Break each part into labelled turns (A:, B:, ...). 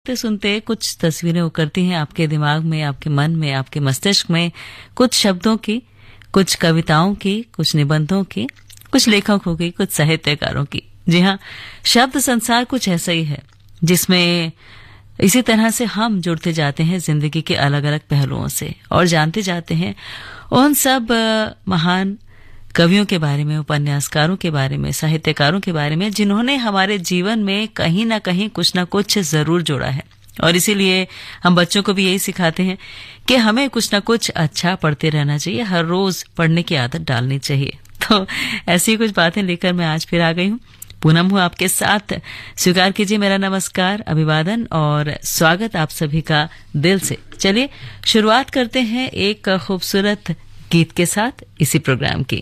A: सुनते सुनते कुछ तस्वीरें उकरती हैं आपके दिमाग में, आपके मन में, आपके मस्तिष्क में, कुछ शब्दों की, कुछ कविताओं की, कुछ निबंधों की, कुछ लेखकों की, कुछ साहित्यकारों की। जी हाँ, शब्द संसार कुछ ऐसा ही है जिसमें इसी तरह से हम जुड़ते जाते हैं जिंदगी के अलग अलग पहलुओं से और जानते जाते हैं उन सब महान कवियों के बारे में, उपन्यासकारों के बारे में, साहित्यकारों के बारे में जिन्होंने हमारे जीवन में कहीं ना कहीं कुछ ना कुछ जरूर जोड़ा है। और इसीलिए हम बच्चों को भी यही सिखाते हैं कि हमें कुछ ना कुछ अच्छा पढ़ते रहना चाहिए, हर रोज पढ़ने की आदत डालनी चाहिए। तो ऐसी कुछ बातें लेकर मैं आज फिर आ गई हूँ। पूनम हूँ आपके साथ। स्वीकार कीजिए मेरा नमस्कार, अभिवादन और स्वागत आप सभी का दिल से। चलिए शुरुआत करते हैं एक खूबसूरत गीत के साथ इसी प्रोग्राम की।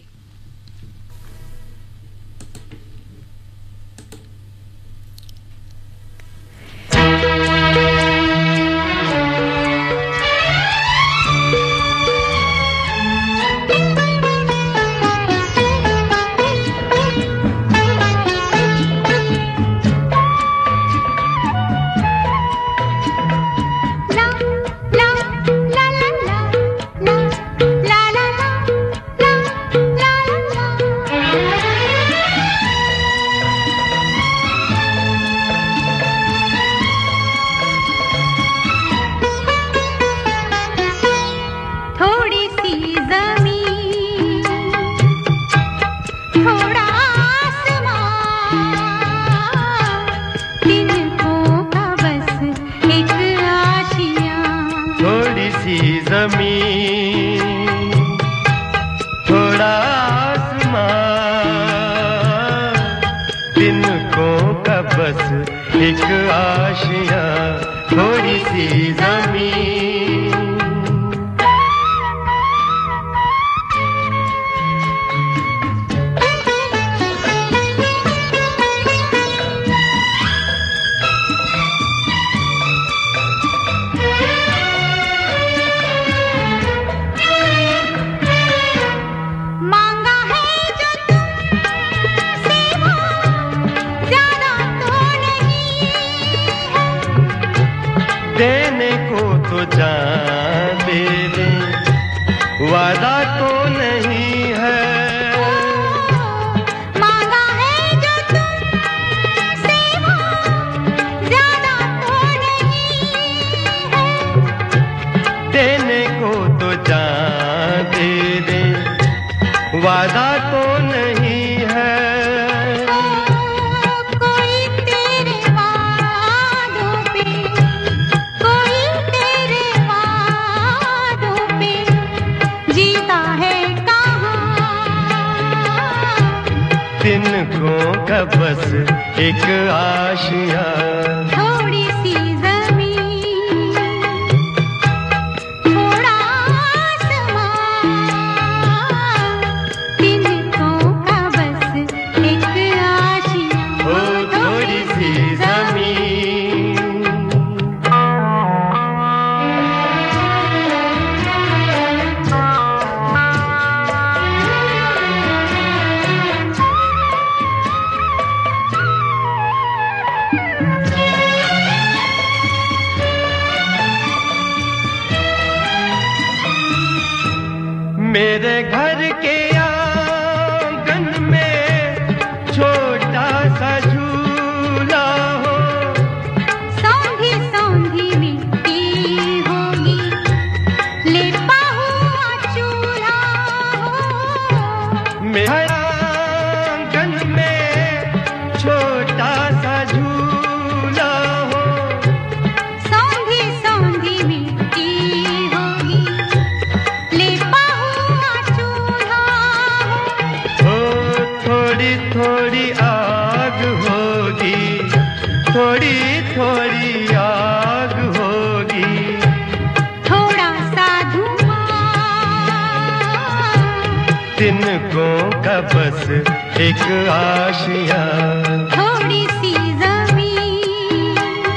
B: बस एक आशिया,
C: थोड़ी सी जमीन, थोड़ा आसमां, तिनकों का बस एक आशिया,
B: ओ थोड़ी सी जमीन। मेरे घर के आंगन में छोटा सा झूला हो,
C: सौंधी सौंधी मिट्टी होगी, लेपा हुआ चूल्हा हो।
B: मेरे आंगन में छोटा सा झूला हो,
C: सौंधी सौंधी मिट्टी होगी, लेपा
B: थोड़ी आग होगी, थोड़ी थोड़ी आग होगी,
C: थोड़ा सा धुआं,
B: तिनकों का बस एक आशिया,
C: थोड़ी सी जमीन,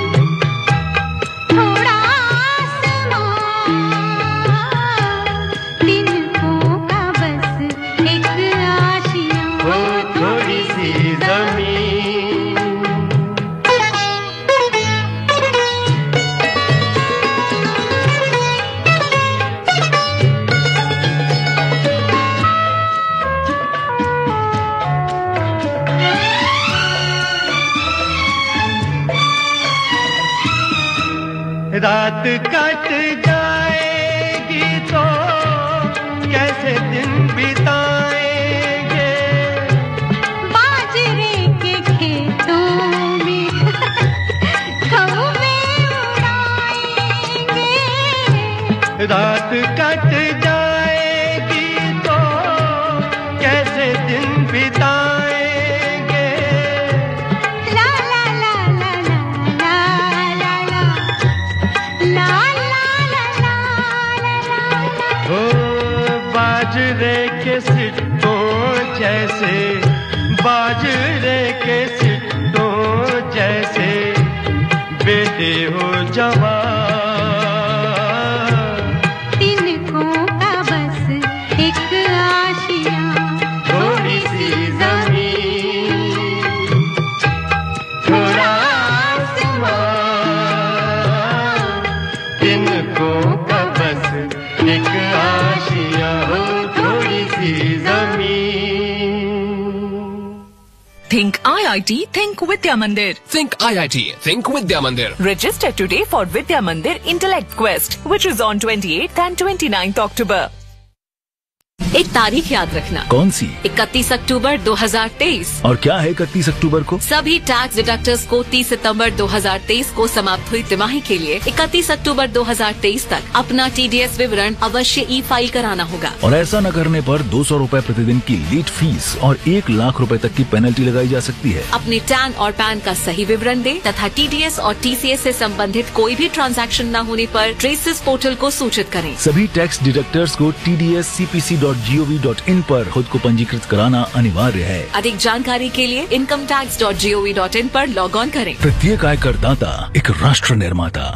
C: थोड़ा आसमां, तिनकों का बस एक आशिया,
B: थोड़ी सी जमीन। रात कट जाएगी तो कैसे दिन बिताएंगे,
C: बाजरे के खेतों में कौवे उड़ाएंगे,
B: रात कट जाएगी तो कैसे दिन बिताएंगे,
C: ला ला ला ला ला ला ला ला ला ला ला।
B: ओ बाजरे के सिट्टों जैसे, बाजरे के सिट्टों जैसे बेटे हो जवान,
C: तिनकों का बस एक आशियाँ,
B: थोड़ी सी जमीन, थोड़ा आसमान, तिनकों का बस एक आशिया हो, थोड़ी सी जमीन।
D: Think IIT, think Vidya Mandir.
E: Think IIT, think Vidya Mandir.
D: Register today for Vidya Mandir Intellect Quest, which is on 28th and 29th October. एक तारीख याद रखना।
F: कौन सी?
D: 31 अक्टूबर 2023।
F: और क्या है 31 अक्टूबर को?
D: सभी टैक्स डिडक्टर्स को 30 सितंबर 2023 को समाप्त हुई तिमाही के लिए 31 अक्टूबर 2023 तक अपना TDS विवरण अवश्य ई-फाइल कराना होगा।
F: और ऐसा न करने पर 200 रूपए प्रतिदिन की लेट फीस और 1 लाख रुपए तक की पेनल्टी लगाई जा सकती है।
D: अपने टैन और पैन का सही विवरण दें तथा TDS और TCS से संबंधित कोई भी ट्रांजैक्शन न होने पर ट्रेसिस पोर्टल को सूचित करें।
F: सभी टैक्स डिडक्टर्स को tdscpc.gov.in पर खुद को पंजीकृत कराना अनिवार्य है।
D: अधिक जानकारी के लिए incometax.gov.in पर लॉग ऑन करें।
F: प्रत्येक आयकर दाता एक राष्ट्र निर्माता।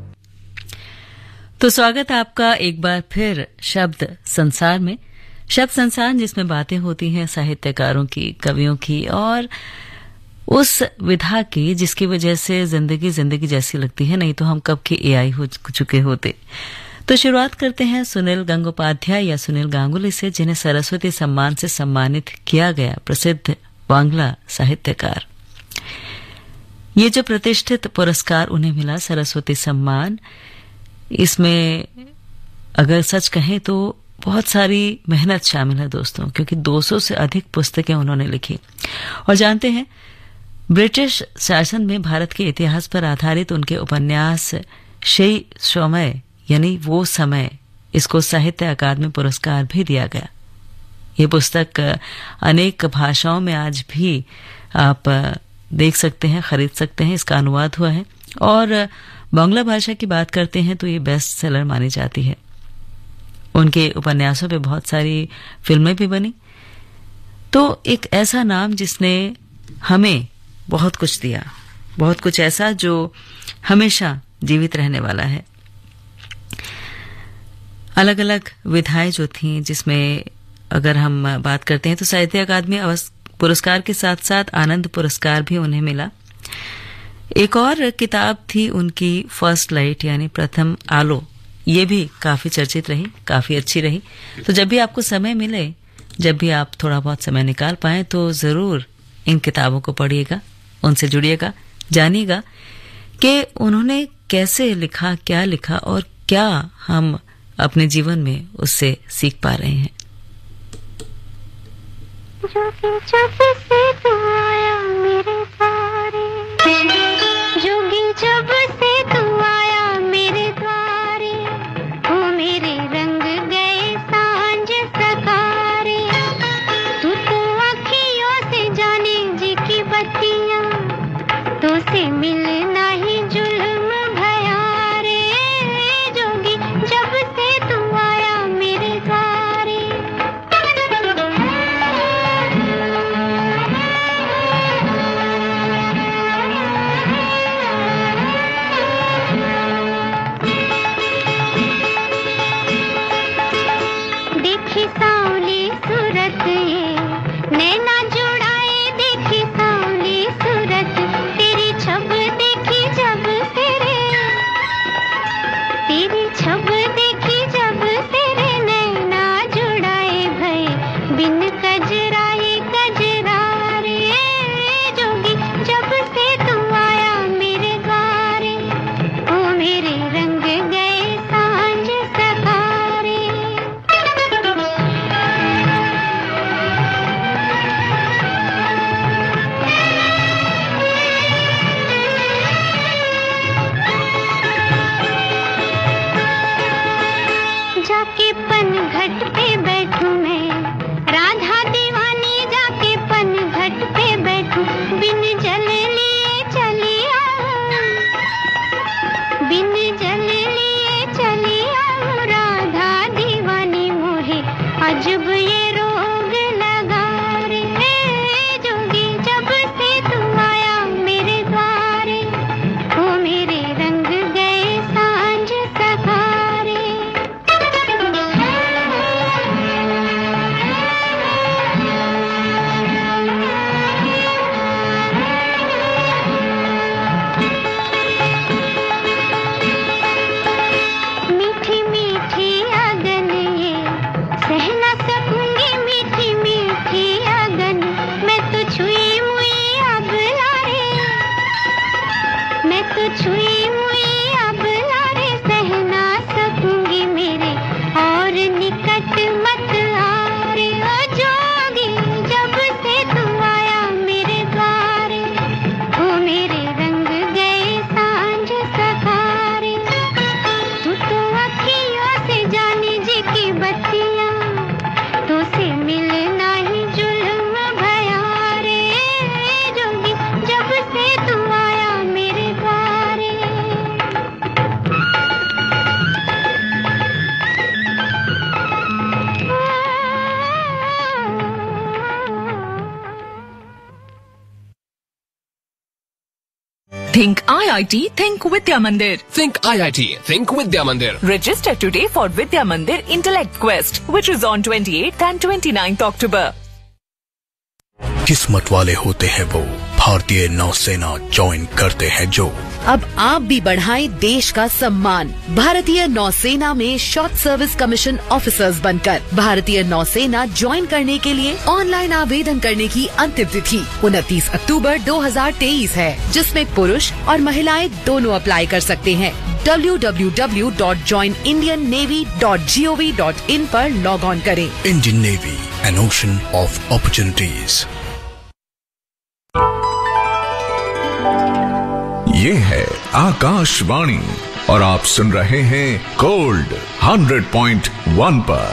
A: तो स्वागत है आपका एक बार फिर शब्द संसार में। शब्द संसार जिसमें बातें होती हैं साहित्यकारों की, कवियों की और उस विधा की जिसकी वजह से जिंदगी जैसी लगती है, नहीं तो हम कब के AI हो चुके होते। तो शुरुआत करते हैं सुनील गंगोपाध्याय या सुनील गांगुली से, जिन्हें सरस्वती सम्मान से सम्मानित किया गया, प्रसिद्ध बांग्ला साहित्यकार। ये जो प्रतिष्ठित पुरस्कार उन्हें मिला, सरस्वती सम्मान, इसमें अगर सच कहें तो बहुत सारी मेहनत शामिल है दोस्तों, क्योंकि 200 से अधिक पुस्तकें उन्होंने लिखी। और जानते हैं ब्रिटिश शासन में भारत के इतिहास पर आधारित उनके उपन्यास शेई समय यानी वो समय, इसको साहित्य अकादमी पुरस्कार भी दिया गया। ये पुस्तक अनेक भाषाओं में आज भी आप देख सकते हैं, खरीद सकते हैं, इसका अनुवाद हुआ है। और बांग्ला भाषा की बात करते हैं तो ये बेस्ट सेलर मानी जाती है। उनके उपन्यासों पे बहुत सारी फिल्में भी बनी। तो एक ऐसा नाम जिसने हमें बहुत कुछ दिया, बहुत कुछ ऐसा जो हमेशा जीवित रहने वाला है। अलग अलग विधाएं जो थीं, जिसमें अगर हम बात करते हैं तो साहित्य अकादमी पुरस्कार के साथ साथ आनंद पुरस्कार भी उन्हें मिला। एक और किताब थी उनकी फर्स्ट लाइट यानी प्रथम आलो, ये भी काफी चर्चित रही, काफी अच्छी रही। तो जब भी आपको समय मिले, जब भी आप थोड़ा बहुत समय निकाल पाए, तो जरूर इन किताबों को पढ़िएगा, उनसे जुड़िएगा, जानिएगा कि उन्होंने कैसे लिखा, क्या लिखा और क्या हम अपने जीवन में उससे सीख पा रहे हैं।
C: जब से तू आया मेरे द्वारे, जोगी जब से तू आया मेरे द्वारे, वो मेरे रंग गए सांझ सकारे। तू तो अखियों से जाने जी की बत्तियां, तो से मिलना ही जुल्म भया रे। जोगी जब से तू आया मेरे द्वारे।
G: Think IIT, think Vidya Mandir.
E: Think IIT, think Vidya Mandir.
G: Register today for Vidya Mandir Intellect Quest, which is on 28th and 29th October.
H: किस्मत वाले होते हैं वो, भारतीय नौसेना ज्वाइन करते हैं जो।
I: अब आप भी बढ़ाएं देश का सम्मान भारतीय नौसेना में शॉर्ट सर्विस कमीशन ऑफिसर्स बनकर। भारतीय नौसेना ज्वाइन करने के लिए ऑनलाइन आवेदन करने की अंतिम तिथि 29 अक्टूबर 2023 है, जिसमें पुरुष और महिलाएं दोनों अप्लाई कर सकते हैं। www.joinindiannavy.gov.in पर लॉग ऑन करें।
H: Indian navy, an ocean of opportunities.
J: ये है आकाशवाणी और आप सुन रहे हैं गोल्ड 100.1 पर।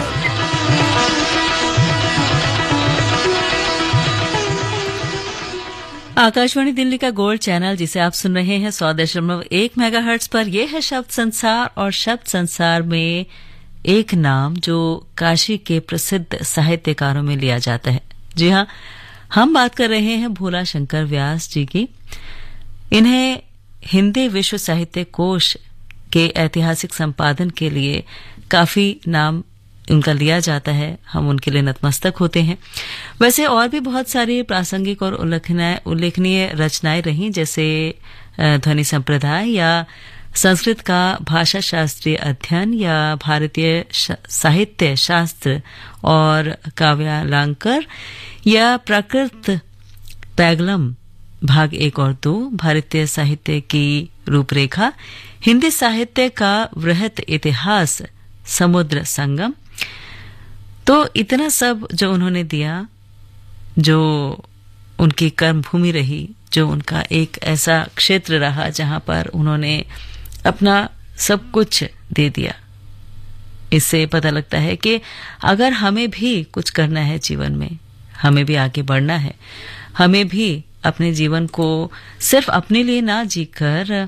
A: आकाशवाणी दिल्ली का गोल्ड चैनल, जिसे आप सुन रहे हैं 100.1 मेगाहर्ट्ज पर। यह है शब्द संसार, और शब्द संसार में एक नाम जो काशी के प्रसिद्ध साहित्यकारों में लिया जाता है। जी हाँ, हम बात कर रहे हैं भोला शंकर व्यास जी की। इन्हें हिंदी विश्व साहित्य कोश के ऐतिहासिक संपादन के लिए काफी नाम उनका लिया जाता है। हम उनके लिए नतमस्तक होते हैं। वैसे और भी बहुत सारी प्रासंगिक और उल्लेखनीय रचनाएं रही, जैसे ध्वनि संप्रदाय या संस्कृत का भाषा शास्त्रीय अध्ययन या भारतीय साहित्य शास्त्र और काव्यालंकार या प्राकृत पैगलम भाग 1 और 2, भारतीय साहित्य की रूपरेखा, हिंदी साहित्य का वृहत इतिहास, समुद्र संगम। तो इतना सब जो उन्होंने दिया, जो उनकी कर्मभूमि रही, जो उनका एक ऐसा क्षेत्र रहा जहां पर उन्होंने अपना सब कुछ दे दिया। इससे पता लगता है कि अगर हमें भी कुछ करना है जीवन में, हमें भी आगे बढ़ना है, हमें भी अपने जीवन को सिर्फ अपने लिए ना जीकर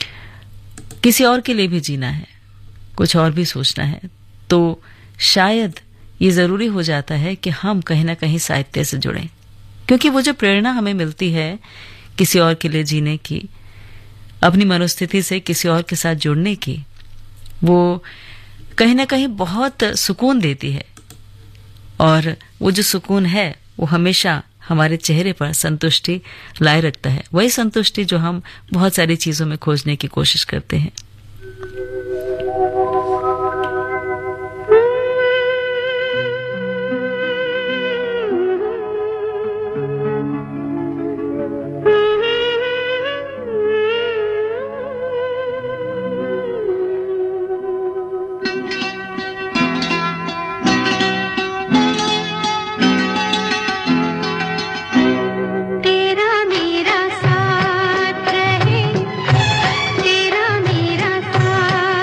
A: किसी और के लिए भी जीना है, कुछ और भी सोचना है, तो शायद ये जरूरी हो जाता है कि हम कहीं ना कहीं साहित्य से जुड़ें। क्योंकि वो जो प्रेरणा हमें मिलती है किसी और के लिए जीने की, अपनी मनोस्थिति से किसी और के साथ जुड़ने की, वो कहीं ना कहीं बहुत सुकून देती है। और वो जो सुकून है वो हमेशा हमारे चेहरे पर संतुष्टि लाए रखता है। वही संतुष्टि जो हम बहुत सारी चीजों में खोजने की कोशिश करते हैं।
C: तेरा मेरा साथ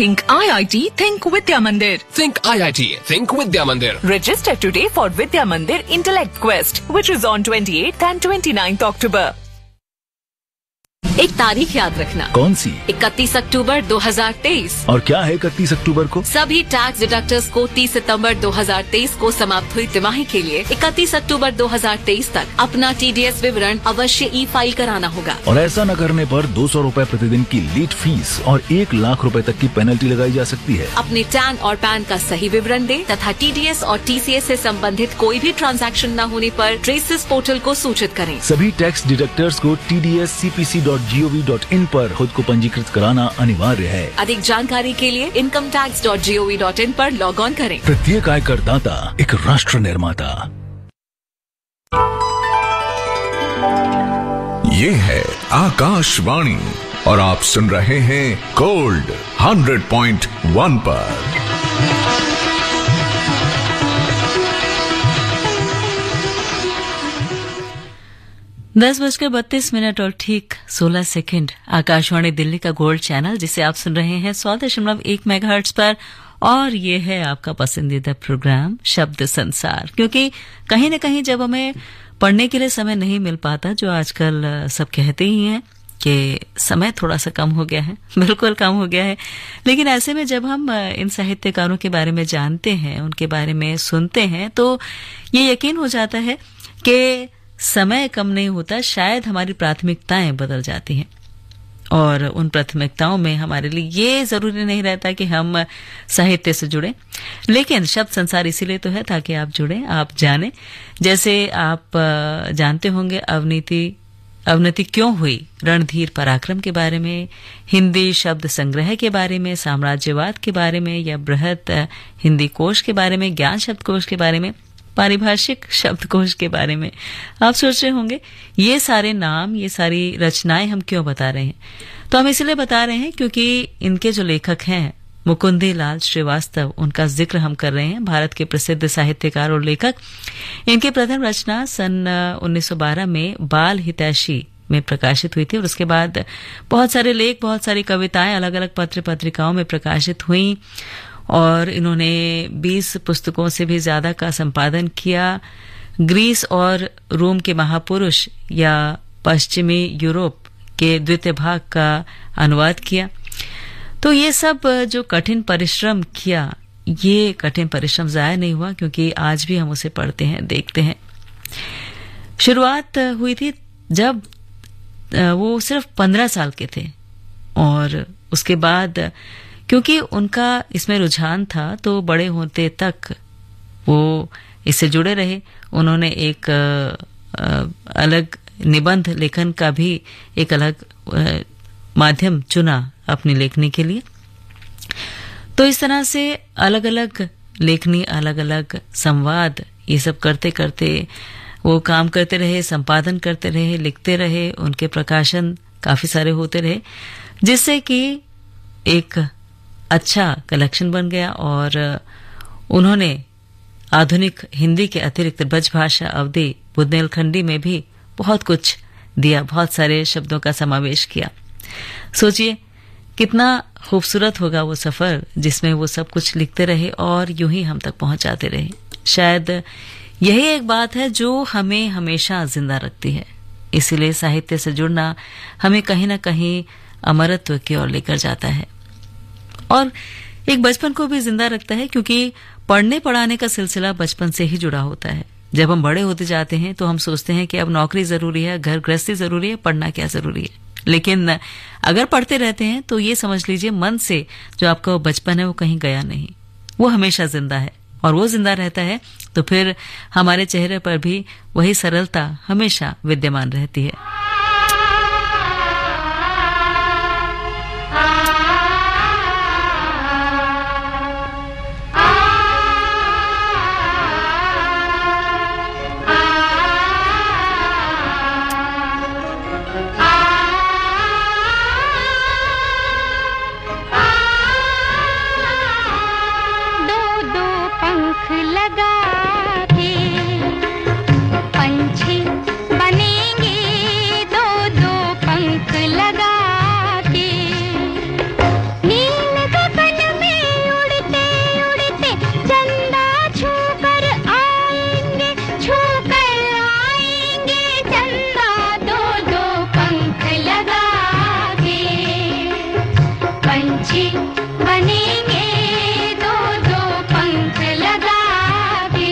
G: Think IIT, think Vidya Mandir.
E: Think IIT, think Vidya Mandir.
G: Register today for Vidya Mandir Intellect Quest, which is on 28th and 29th October.
D: एक तारीख याद रखना।
F: कौन सी?
D: 31 अक्टूबर 2023।
F: और क्या है 31 अक्टूबर को?
D: सभी टैक्स डिडक्टर्स को 30 सितंबर 2023 को समाप्त हुई तिमाही के लिए 31 अक्टूबर 2023 तक अपना TDS विवरण अवश्य ई-फाइल कराना होगा।
F: और ऐसा न करने पर 200 रूपए प्रतिदिन की लेट फीस और 1 लाख रुपए तक की पेनल्टी लगाई जा सकती है।
D: अपने टैन और पैन का सही विवरण दें तथा TDS और TCS से संबंधित कोई भी ट्रांजैक्शन न होने पर ट्रेसिस पोर्टल को सूचित करें।
F: सभी टैक्स डिडक्टर्स को tdscpc.gov.in पर खुद को पंजीकृत कराना अनिवार्य है।
D: अधिक जानकारी के लिए incometax.gov.in पर लॉग ऑन करें।
F: प्रत्येक आयकर दाता एक राष्ट्र निर्माता।
J: ये है आकाशवाणी और आप सुन रहे हैं गोल्ड 100.1 पर।
A: 10:32 और ठीक 16 सेकंड। आकाशवाणी दिल्ली का गोल्ड चैनल जिसे आप सुन रहे हैं 100.1 मेगाहर्ट्ज पर, और ये है आपका पसंदीदा प्रोग्राम शब्द संसार। क्योंकि कहीं न कहीं जब हमें पढ़ने के लिए समय नहीं मिल पाता, जो आजकल सब कहते ही हैं कि समय थोड़ा सा कम हो गया है, बिल्कुल कम हो गया है, लेकिन ऐसे में जब हम इन साहित्यकारों के बारे में जानते हैं, उनके बारे में सुनते हैं, तो ये यकीन हो जाता है कि समय कम नहीं होता, शायद हमारी प्राथमिकताएं बदल जाती हैं। और उन प्राथमिकताओं में हमारे लिए ये जरूरी नहीं रहता कि हम साहित्य से जुड़े, लेकिन शब्द संसार इसीलिए तो है ताकि आप जुड़ें, आप जानें। जैसे आप जानते होंगे अवनति क्यों हुई, रणधीर पराक्रम के बारे में, हिंदी शब्द संग्रह के बारे में, साम्राज्यवाद के बारे में, या बृहत हिंदी कोश के बारे में, ज्ञान शब्दकोश के बारे में, पारिभाषिक शब्दकोश के बारे में। आप सोच रहे होंगे ये सारे नाम, ये सारी रचनाएं हम क्यों बता रहे हैं? तो हम इसलिए बता रहे हैं क्योंकि इनके जो लेखक हैं मुकुंदी लाल श्रीवास्तव, उनका जिक्र हम कर रहे हैं। भारत के प्रसिद्ध साहित्यकार और लेखक। इनकी प्रथम रचना सन 1912 में बाल हितैषी में प्रकाशित हुई थी, और उसके बाद बहुत सारे लेख, बहुत सारी कविताएं अलग अलग पत्र पत्रिकाओं में प्रकाशित हुई, और इन्होंने 20 पुस्तकों से भी ज्यादा का संपादन किया। ग्रीस और रोम के महापुरुष या पश्चिमी यूरोप के द्वितीय भाग का अनुवाद किया। तो ये सब जो कठिन परिश्रम किया, ये कठिन परिश्रम जाया नहीं हुआ, क्योंकि आज भी हम उसे पढ़ते हैं, देखते हैं। शुरुआत हुई थी जब वो सिर्फ 15 साल के थे, और उसके बाद क्योंकि उनका इसमें रुझान था, तो बड़े होते तक वो इससे जुड़े रहे। उन्होंने एक अलग निबंध लेखन का भी एक अलग माध्यम चुना अपनी लेखनी के लिए। तो इस तरह से अलग अलग लेखनी, अलग अलग संवाद, ये सब करते करते वो काम करते रहे, संपादन करते रहे, लिखते रहे। उनके प्रकाशन काफी सारे होते रहे, जिससे कि एक अच्छा कलेक्शन बन गया। और उन्होंने आधुनिक हिंदी के अतिरिक्त ब्रजभाषा, अवधी, बुंदेलखंडी में भी बहुत कुछ दिया, बहुत सारे शब्दों का समावेश किया। सोचिए कितना खूबसूरत होगा वो सफर जिसमें वो सब कुछ लिखते रहे और यूं ही हम तक पहुंचाते रहे। शायद यही एक बात है जो हमें हमेशा जिंदा रखती है। इसीलिए साहित्य से जुड़ना हमें कहीं ना कहीं अमरत्व की ओर लेकर जाता है, और एक बचपन को भी जिंदा रखता है, क्योंकि पढ़ने पढ़ाने का सिलसिला बचपन से ही जुड़ा होता है। जब हम बड़े होते जाते हैं तो हम सोचते हैं कि अब नौकरी जरूरी है, घर गृहस्थी जरूरी है, पढ़ना क्या जरूरी है। लेकिन अगर पढ़ते रहते हैं तो ये समझ लीजिए मन से जो आपका वो बचपन है वो कहीं गया नहीं, वो हमेशा जिंदा है। और वो जिंदा रहता है तो फिर हमारे चेहरे पर भी वही सरलता हमेशा विद्यमान रहती है।
C: लगा के पंछी बनेंगे पंछी बनेंगे दो दो पंख लगा के।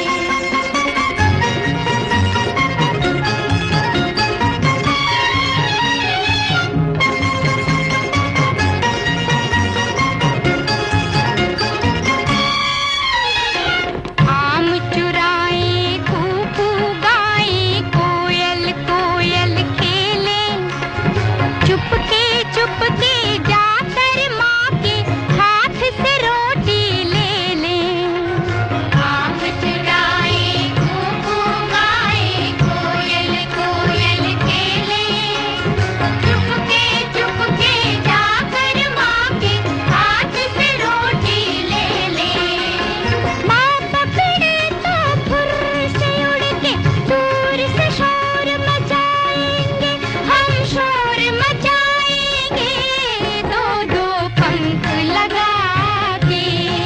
C: आम चुराए कूकू गाए कोयल कोयल खेले, चुपके चुपके जाकर माँ के हाथ से रोटी ले ले। आम चुराए कूकू गाए कोयल कोयल खेले, चुपके चुपके जाकर माँ के हाथ से रोटी ले ले। माँ पकड़े तो फुर से उड़ के दूर से शोर मचाएंगे, हम शोर मचाएंगे दो दो पंख लगा के।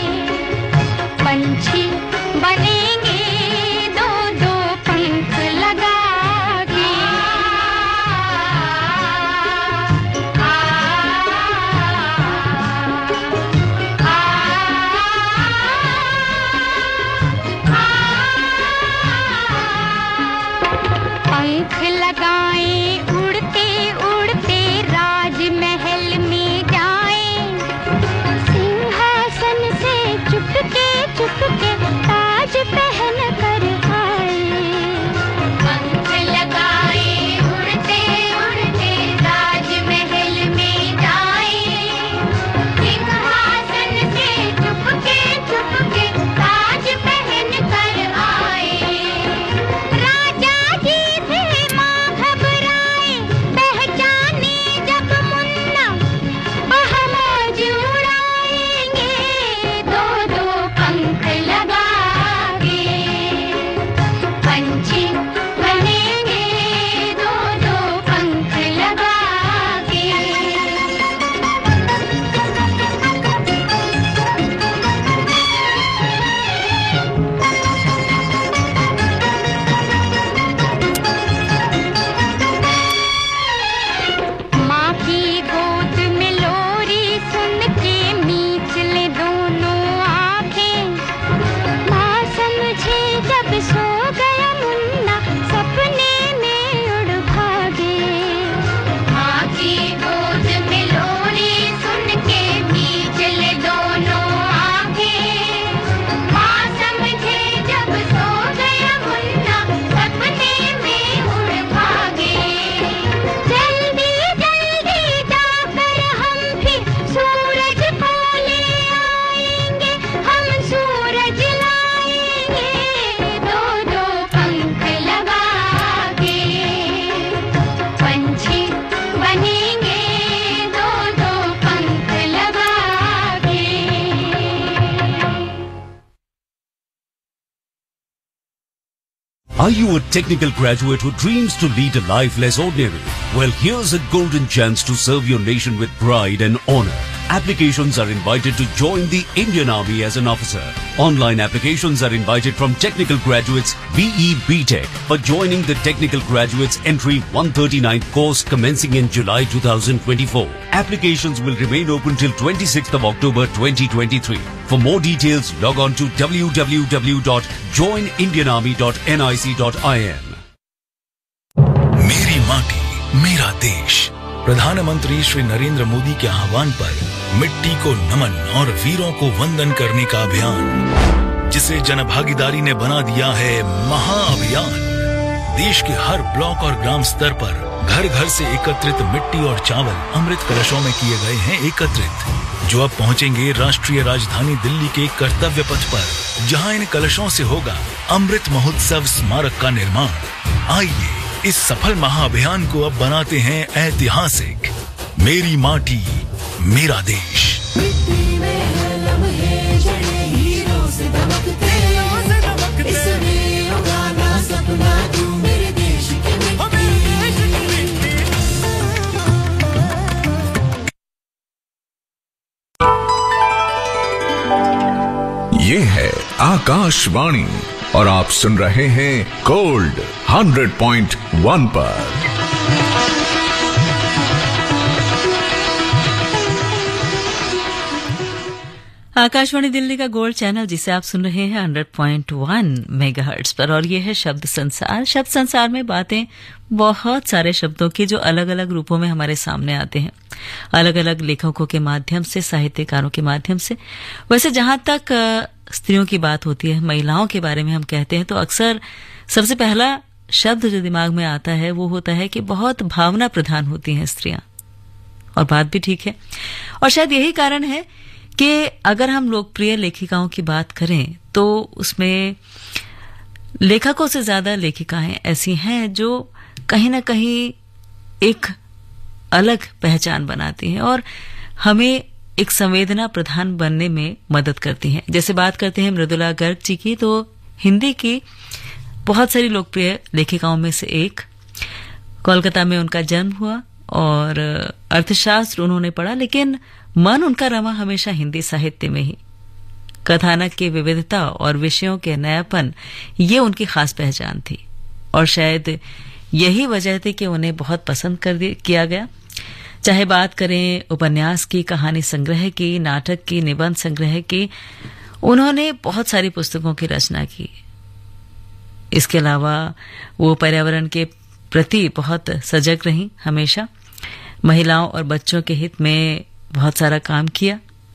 C: पंछी बनेंगे दो दो पंख लगा के। पंख लगाए उड़ते उड़ते राजमहल में जाए, सिंहासन से चुपके चुपके ताज पहन कर आए। पंख लगाए उड़ते उड़ते राजमहल में जाए, सिंहासन से चुपके चुपके ताज पहन कर आए। राजा जी से माँ घबराए, पहचाने जब मुन्ना बहमौज उड़ाएंगे दो दो पंख लगा के। पंछी बनेंगे दो दो पंख लगा के। माँ की गोद में लोरी सुन के मीच ले दोनों आंखें, माँ समझे जब सो गया मुन्ना सपने में उड़ भागे। माँ की गोद में लोरी सुन के मीच ले दोनों आंखें, माँ समझे जब सो गया मुन्ना सपने में उड़ भागे। जल्दी जल्दी जाकर हम फिर सूरज को ले आएंगे, हम सूरज लाएंगे दो दो पंख लगा के। पंछी बनेंगे दो दो पंख लगा के।
K: Are you a technical graduate who dreams to lead a life less ordinary? Well, here's a golden chance to serve your nation with pride and honor. Applications are invited to join the Indian Army as an officer. Online applications are invited from technical graduates BE BTech for joining the technical graduates entry 139th course commencing in July 2024. Applications will remain open till 26th of October 2023. For more details, log on to www.joinindianarmy.nic.in.
H: मेरी माटी मेरा देश। प्रधानमंत्री श्री नरेंद्र मोदी के आह्वान पर मिट्टी को नमन और वीरों को वंदन करने का अभियान, जिसे जनभागीदारी ने बना दिया है महाअभियान। देश के हर ब्लॉक और ग्राम स्तर पर घर घर से एकत्रित मिट्टी और चावल अमृत कलशों में किए गए हैं एकत्रित, जो अब पहुंचेंगे राष्ट्रीय राजधानी दिल्ली के कर्तव्य पथ पर, जहां इन कलशों से होगा अमृत महोत्सव स्मारक का निर्माण। आइए इस सफल महाअभियान को अब बनाते हैं ऐतिहासिक। मेरी माटी मेरा देश।
J: ये है आकाशवाणी और आप सुन रहे हैं गोल्ड 100.1 पर।
A: आकाशवाणी दिल्ली का गोल्ड चैनल जिसे आप सुन रहे हैं 100.1 मेगाहर्ट्ज पर, और ये है शब्द संसार। शब्द संसार में बातें बहुत सारे शब्दों की जो अलग अलग रूपों में हमारे सामने आते हैं, अलग अलग लेखकों के माध्यम से, साहित्यकारों के माध्यम से। वैसे जहां तक स्त्रियों की बात होती है, महिलाओं के बारे में हम कहते हैं, तो अक्सर सबसे पहला शब्द जो दिमाग में आता है वो होता है कि बहुत भावना प्रधान होती हैं स्त्रियां। और बात भी ठीक है, और शायद यही कारण है कि अगर हम लोकप्रिय लेखिकाओं की बात करें तो उसमें लेखकों से ज्यादा लेखिकाएं ऐसी हैं जो कहीं ना कहीं एक अलग पहचान बनाती हैं और हमें एक संवेदना प्रधान बनने में मदद करती हैं। जैसे बात करते हैं मृदुला गर्ग जी की, तो हिंदी की बहुत सारी लोकप्रिय लेखिकाओं में से एक। कोलकाता में उनका जन्म हुआ और अर्थशास्त्र उन्होंने पढ़ा, लेकिन मन उनका रमा हमेशा हिंदी साहित्य में ही। कथानक की विविधता और विषयों के नयापन, ये उनकी खास पहचान थी, और शायद यही वजह थी कि उन्हें बहुत पसंद किया गया। चाहे बात करें उपन्यास की, कहानी संग्रह की, नाटक की, निबंध संग्रह की, उन्होंने बहुत सारी पुस्तकों की रचना की। इसके अलावा वो पर्यावरण के प्रति बहुत सजग रही, हमेशा महिलाओं और बच्चों के हित में बहुत सारा काम किया।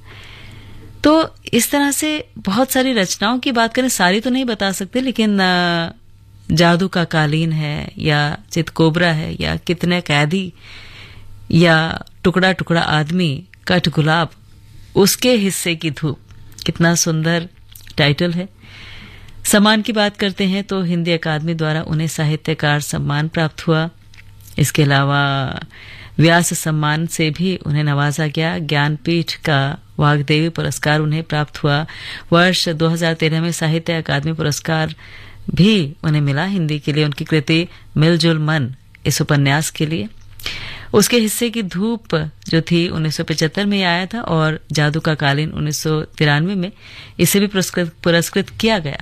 A: तो इस तरह से बहुत सारी रचनाओं की बात करें, सारी तो नहीं बता सकते, लेकिन जादू का कालीन है, या चितकोबरा है, या कितने कैदी, या टुकड़ा टुकड़ा आदमी, कट गुलाब, उसके हिस्से की धूप, कितना सुंदर टाइटल है। सम्मान की बात करते हैं तो हिंदी अकादमी द्वारा उन्हें साहित्यकार सम्मान प्राप्त हुआ। इसके अलावा व्यास सम्मान से भी उन्हें नवाजा गया। ज्ञानपीठ का वाग्देवी पुरस्कार उन्हें प्राप्त हुआ। वर्ष 2013 में साहित्य अकादमी पुरस्कार भी उन्हें मिला हिंदी के लिए, उनकी कृति मिलजुल मन, इस उपन्यास के लिए। उसके हिस्से की धूप जो थी 1975 में आया था, और जादू का कालीन 1993 में इसे भी पुरस्कृत किया गया।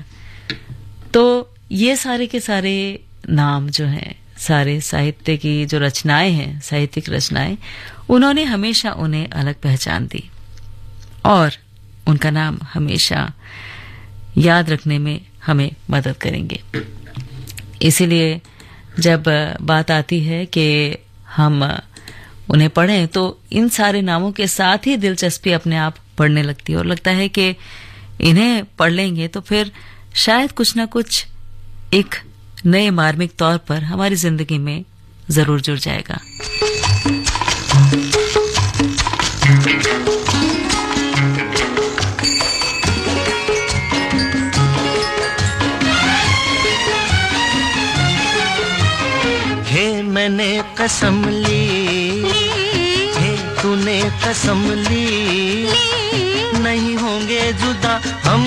A: तो ये सारे के सारे नाम जो हैं, सारे साहित्य की जो रचनाएं हैं, साहित्यिक रचनाएं, उन्होंने हमेशा उन्हें अलग पहचान दी, और उनका नाम हमेशा याद रखने में हमें मदद करेंगे। इसीलिए जब बात आती है कि हम उन्हें पढ़ें, तो इन सारे नामों के साथ ही दिलचस्पी अपने आप बढ़ने लगती है, और लगता है कि इन्हें पढ़ लेंगे तो फिर शायद कुछ ना कुछ एक नए मार्मिक तौर पर हमारी जिंदगी में जरूर जुड़ जाएगा।
B: हे मैंने कसम ली, हे तूने कसम ली, नहीं होंगे जुदा हम।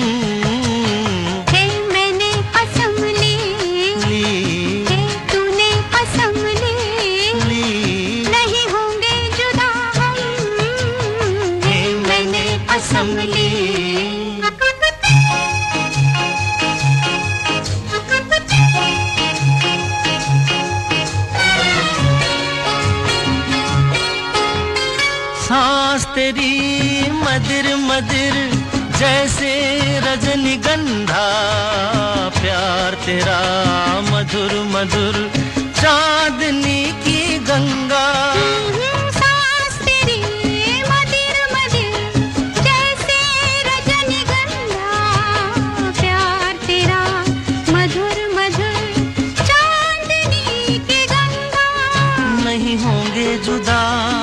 B: सांस तेरी मदिर मदिर जैसे रजनीगंधा, प्यार तेरा मधुर मधुर चांदनी की गंगा। सांस तेरी मदिर मदिर जैसे रजनीगंधा, प्यार तेरा मधुर मधुर चांदनी की गंगा। नहीं होंगे जुदा,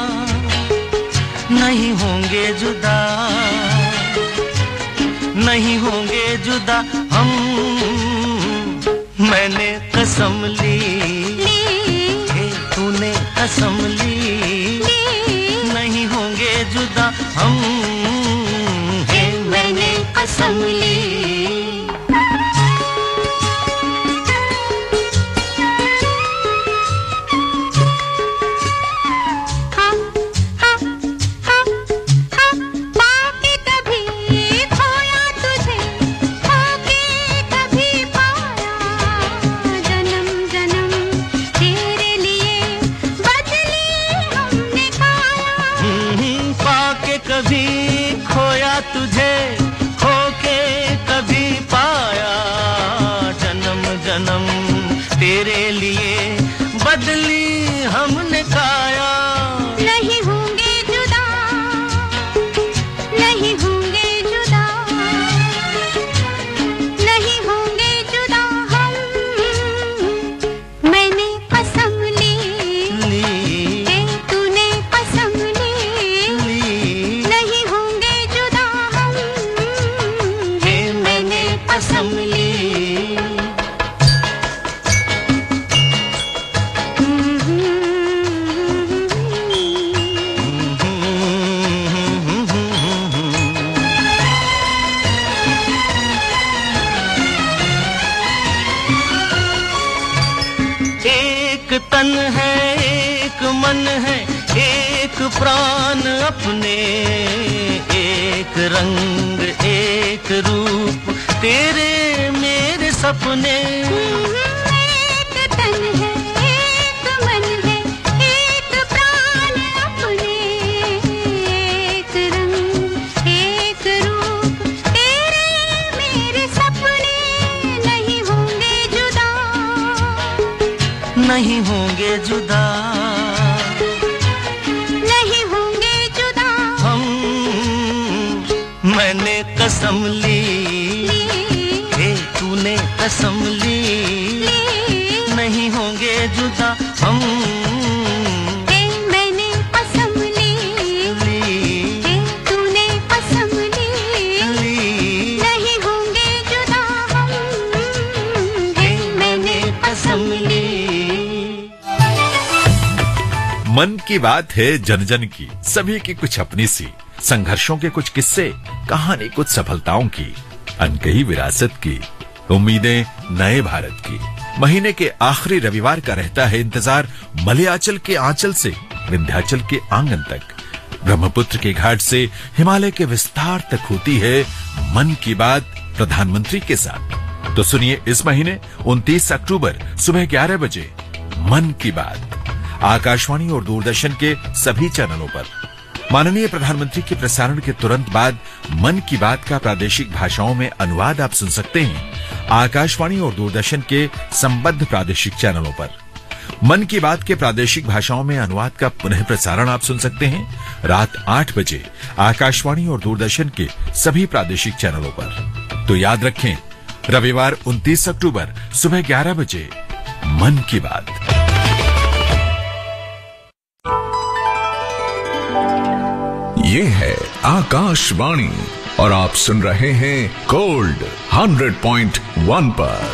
B: नहीं होंगे जुदा, नहीं होंगे जुदा हम। मैंने कसम ली, तूने कसम ली, नहीं होंगे जुदा हम। मैंने कसम ली। तुझे बदली हमने काया।
C: नहीं होंगे जुदा, नहीं होंगे जुदा, नहीं होंगे जुदा हम। मैंने कसम ली, तूने कसम ली, नहीं होंगे जुदा हम। मैंने कसम ली।
B: एक तन है, एक मन है, एक प्राण अपने, एक रंग, एक रूप, तेरे मेरे सपने।
C: एक तन है, एक मन है, एक प्राण अपने, एक रंग, एक रूप, तेरे मेरे सपने। नहीं होंगे जुदा,
B: नहीं होंगे जुदा,
C: नहीं होंगे जुदा
B: हम। मैंने कसम ली, तूने कसम ली, नहीं होंगे जुदा हम।
C: मैंने कसम ली, तूने कसम ली, नहीं होंगे जुदा हम। मैंने कसम ली।
L: मन की बात है जन जन की, सभी की कुछ अपनी सी, संघर्षों के कुछ किस्से, कहानी कुछ सफलताओं की, अनकही विरासत की, उम्मीदें नए भारत की। महीने के आखिरी रविवार का रहता है इंतजार मलयाचल के आंचल से विंध्याचल के आंगन तक, ब्रह्मपुत्र के घाट से हिमालय के विस्तार तक होती है मन की बात प्रधानमंत्री के साथ। तो सुनिए इस महीने 29 अक्टूबर सुबह 11 बजे मन की बात आकाशवाणी और दूरदर्शन के सभी चैनलों पर। माननीय प्रधानमंत्री के प्रसारण के तुरंत बाद मन की बात का प्रादेशिक भाषाओं में अनुवाद आप सुन सकते हैं आकाशवाणी और दूरदर्शन के संबद्ध प्रादेशिक चैनलों पर। मन की बात के प्रादेशिक भाषाओं में अनुवाद का पुनः प्रसारण आप सुन सकते हैं रात 8 बजे आकाशवाणी और दूरदर्शन के सभी प्रादेशिक चैनलों पर। तो याद रखें, रविवार 29 अक्टूबर सुबह 11 बजे मन की बात।
J: ये है आकाशवाणी और आप सुन रहे हैं गोल्ड 100.1 पर।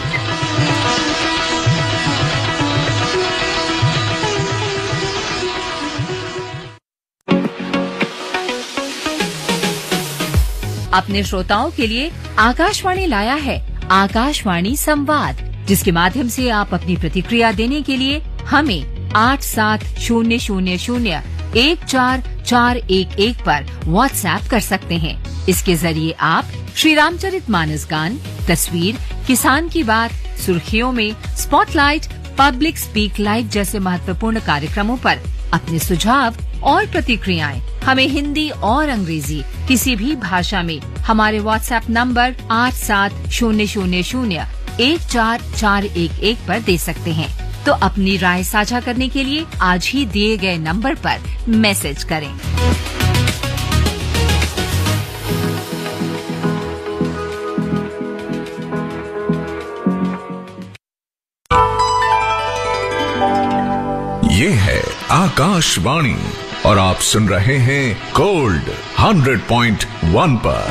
M: अपने श्रोताओं के लिए आकाशवाणी लाया है आकाशवाणी संवाद, जिसके माध्यम से आप अपनी प्रतिक्रिया देने के लिए हमें 8700014411 पर व्हाट्सएप कर सकते हैं। इसके जरिए आप श्री रामचरितमानस गान, तस्वीर, किसान की बात, सुर्खियों में स्पॉटलाइट, पब्लिक स्पीक लाइव जैसे महत्वपूर्ण कार्यक्रमों पर अपने सुझाव और प्रतिक्रियाएं हमें हिंदी और अंग्रेजी किसी भी भाषा में हमारे व्हाट्सएप नंबर 8700014411 पर दे सकते हैं। तो अपनी राय साझा करने के लिए आज ही दिए गए नंबर पर मैसेज करें।
J: ये है आकाशवाणी और आप सुन रहे हैं गोल्ड 100.1 पर।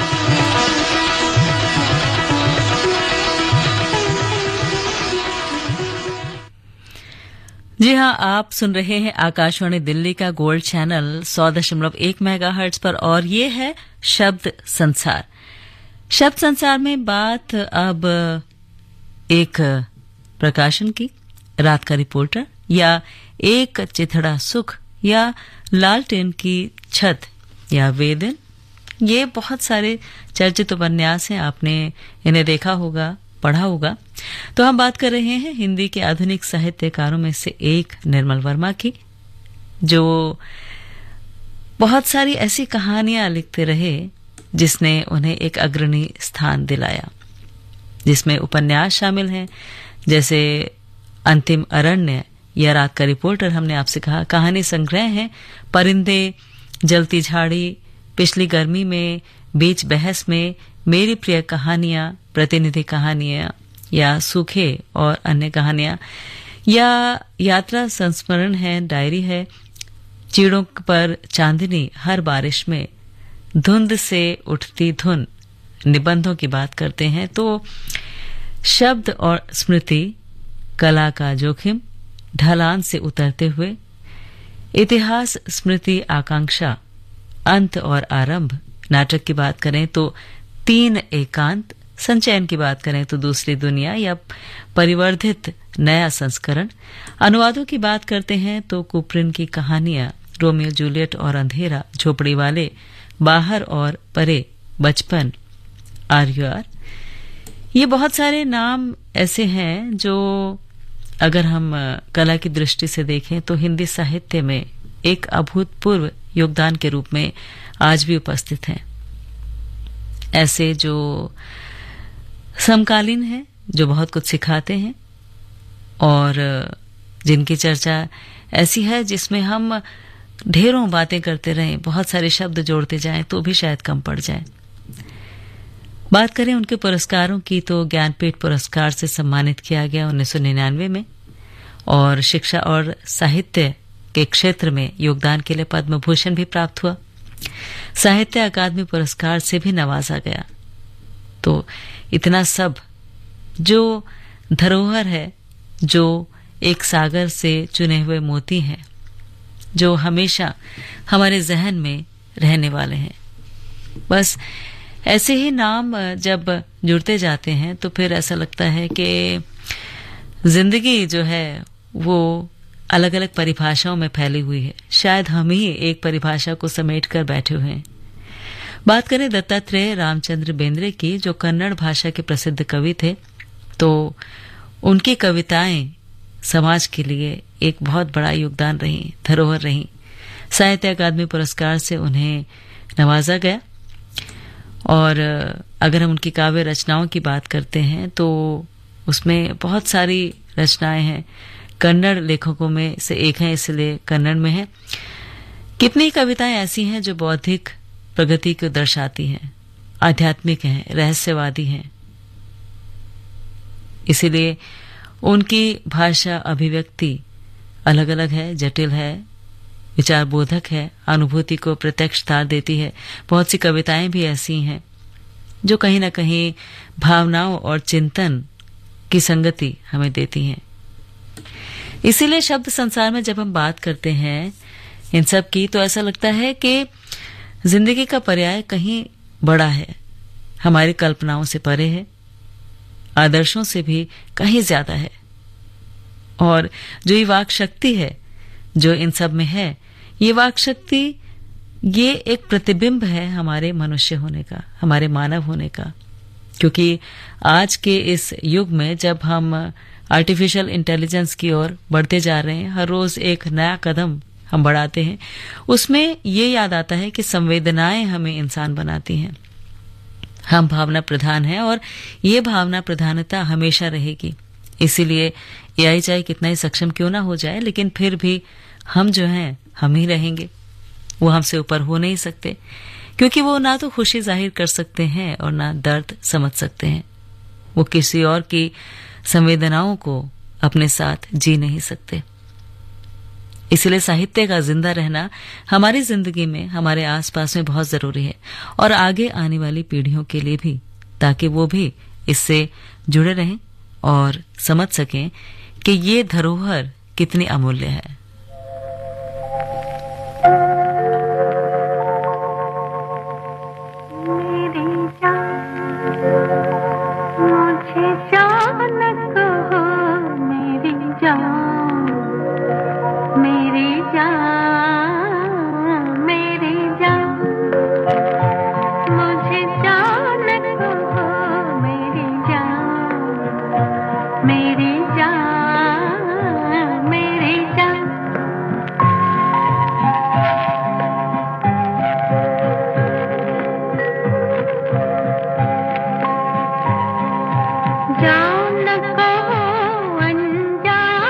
A: जी हाँ, आप सुन रहे हैं आकाशवाणी दिल्ली का गोल्ड चैनल 100.1 मेगाहर्ट्ज पर और ये है शब्द संसार। शब्द संसार में बात अब एक प्रकाशन की, रात का रिपोर्टर या एक चिथड़ा सुख या लालटेन की छत या वेदन, ये बहुत सारे चर्चित उपन्यास हैं, आपने इन्हें देखा होगा, पढ़ा होगा। तो हम बात कर रहे हैं हिंदी के आधुनिक साहित्यकारों में से एक निर्मल वर्मा की, जो बहुत सारी ऐसी कहानियां लिखते रहे जिसने उन्हें एक अग्रणी स्थान दिलाया, जिसमें उपन्यास शामिल हैं जैसे अंतिम अरण्य या रात का रिपोर्टर हमने आपसे कहा। कहानी संग्रह है परिंदे, जलती झाड़ी, पिछली गर्मी में, बीच बहस में, मेरी प्रिय कहानियां, प्रतिनिधि कहानियां या सूखे और अन्य कहानियां, या यात्रा संस्मरण है, डायरी है, चीड़ों पर चांदनी, हर बारिश में, धुंध से उठती धुन, निबंधों की बात करते हैं तो शब्द और स्मृति, कला का जोखिम, ढलान से उतरते हुए, इतिहास, स्मृति, आकांक्षा, अंत और आरंभ। नाटक की बात करें तो 3 एकांत, संचयन की बात करें तो दूसरी दुनिया या परिवर्धित नया संस्करण, अनुवादों की बात करते हैं तो कुप्रिन की कहानियां, रोमियो जूलियट और अंधेरा, झोपड़ी वाले, बाहर और परे, बचपन, आर्यवार। ये बहुत सारे नाम ऐसे हैं जो अगर हम कला की दृष्टि से देखें तो हिंदी साहित्य में एक अभूतपूर्व योगदान के रूप में आज भी उपस्थित हैं। ऐसे जो समकालीन हैं, जो बहुत कुछ सिखाते हैं और जिनकी चर्चा ऐसी है जिसमें हम ढेरों बातें करते रहें, बहुत सारे शब्द जोड़ते जाएं तो भी शायद कम पड़ जाए। बात करें उनके पुरस्कारों की तो ज्ञानपीठ पुरस्कार से सम्मानित किया गया 1999 में, और शिक्षा और साहित्य के क्षेत्र में योगदान के लिए पद्म भूषण भी प्राप्त हुआ। साहित्य अकादमी पुरस्कार से भी नवाजा गया। तो इतना सब जो धरोहर है, जो एक सागर से चुने हुए मोती हैं, जो हमेशा हमारे जहन में रहने वाले हैं। बस ऐसे ही नाम जब जुड़ते जाते हैं तो फिर ऐसा लगता है कि जिंदगी जो है वो अलग अलग परिभाषाओं में फैली हुई है। शायद हम ही एक परिभाषा को समेट कर बैठे हुए हैं। बात करें दत्तात्रेय रामचंद्र बेंद्रे की, जो कन्नड़ भाषा के प्रसिद्ध कवि थे, तो उनकी कविताएं समाज के लिए एक बहुत बड़ा योगदान रही, धरोहर रही। साहित्य अकादमी पुरस्कार से उन्हें नवाजा गया। और अगर हम उनकी काव्य रचनाओं की बात करते हैं तो उसमें बहुत सारी रचनाएं हैं। कन्नड़ लेखकों में से एक हैं, इसलिए कन्नड़ में है। कितनी कविताएं ऐसी हैं जो बौद्धिक प्रगति को दर्शाती हैं, आध्यात्मिक हैं, रहस्यवादी हैं। इसीलिए उनकी भाषा अभिव्यक्ति अलग अलग है, जटिल है, विचार बोधक है, अनुभूति को प्रत्यक्ष तार देती है। बहुत सी कविताएं भी ऐसी हैं जो कहीं ना कहीं भावनाओं और चिंतन की संगति हमें देती हैं। इसीलिए शब्द संसार में जब हम बात करते हैं इन सब की, तो ऐसा लगता है कि जिंदगी का पर्याय कहीं बड़ा है, हमारी कल्पनाओं से परे है, आदर्शों से भी कहीं ज्यादा है। और जो ये वाक शक्ति है जो इन सब में है, ये वाक शक्ति, ये एक प्रतिबिंब है हमारे मनुष्य होने का, हमारे मानव होने का। क्योंकि आज के इस युग में जब हम आर्टिफिशियल इंटेलिजेंस की ओर बढ़ते जा रहे हैं, हर रोज एक नया कदम हम बढ़ाते हैं, उसमें ये याद आता है कि संवेदनाएं हमें इंसान बनाती हैं। हम भावना प्रधान हैं और ये भावना प्रधानता हमेशा रहेगी। इसीलिए एआई चाहे कितना ही सक्षम क्यों ना हो जाए, लेकिन फिर भी हम जो हैं हम ही रहेंगे। वो हमसे ऊपर हो नहीं सकते, क्योंकि वो ना तो खुशी जाहिर कर सकते हैं और ना दर्द समझ सकते हैं। वो किसी और की संवेदनाओं को अपने साथ जी नहीं सकते। इसलिए साहित्य का जिंदा रहना हमारी जिंदगी में, हमारे आसपास में बहुत जरूरी है, और आगे आने वाली पीढ़ियों के लिए भी, ताकि वो भी इससे जुड़े रहें और समझ सकें कि ये धरोहर कितनी अमूल्य है।
C: जान को अनजान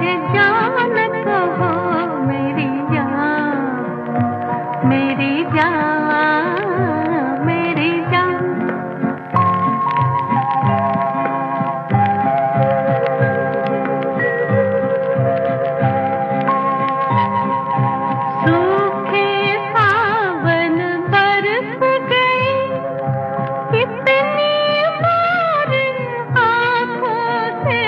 C: मुझे जान कहो मेरी जान, मेरी जान, मेरी जान। सूखे सावन बरस गए, कितनी बार आँखों से।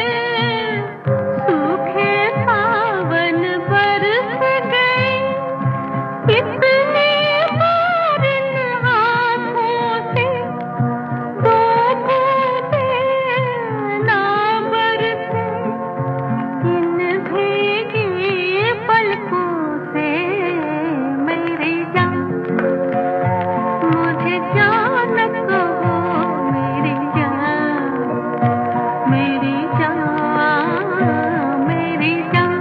C: सूखे सावन बरस गए, कितनी बार आँखों से। दो बूंदे ना बरसे इन भीगी पलकों से। मेरी जान, मुझे जान कहो मेरी जान, मेरी जान, मेरी जान।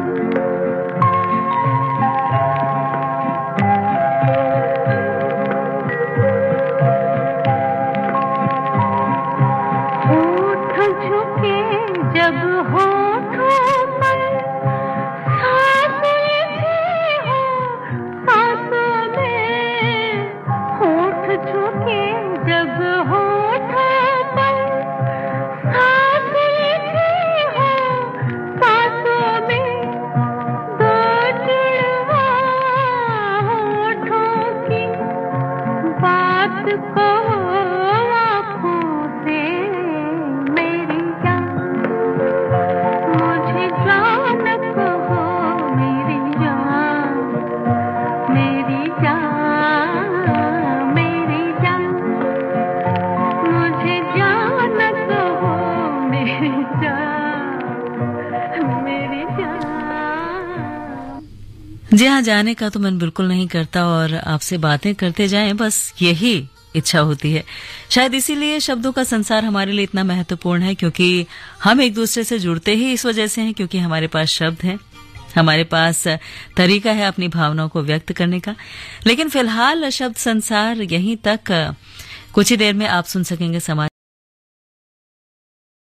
C: होठ झुके जब होठों पर, सांसें भी हो सांसों में। होठ झुके जब होठों पर, सांसें भी हो सांसों में। दो जुड़वा होठों की बात कहो आँखों से। मेरी जान, मुझे जान कहो मेरी जान, मेरी जान, मेरी जान। मुझे जान कहो मेरी जान, मेरी जान।
A: जी हाँ, जाने का तो मन बिल्कुल नहीं करता और आपसे बातें करते जाएं, बस यही इच्छा होती है। शायद इसीलिए शब्दों का संसार हमारे लिए इतना महत्वपूर्ण है, क्योंकि हम एक दूसरे से जुड़ते ही इस वजह से हैं क्योंकि हमारे पास शब्द हैं, हमारे पास तरीका है अपनी भावनाओं को व्यक्त करने का। लेकिन फिलहाल शब्द संसार यहीं तक। कुछ ही देर में आप सुन सकेंगे समाचार।